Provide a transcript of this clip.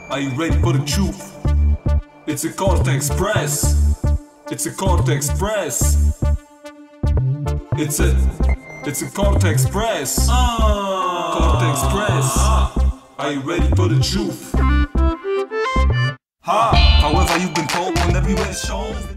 Are you ready for the truth? It's a call to express. It's a call to express. It's a call to express. Call to express. Are you ready for the truth? However you've been told, whenever you had shown.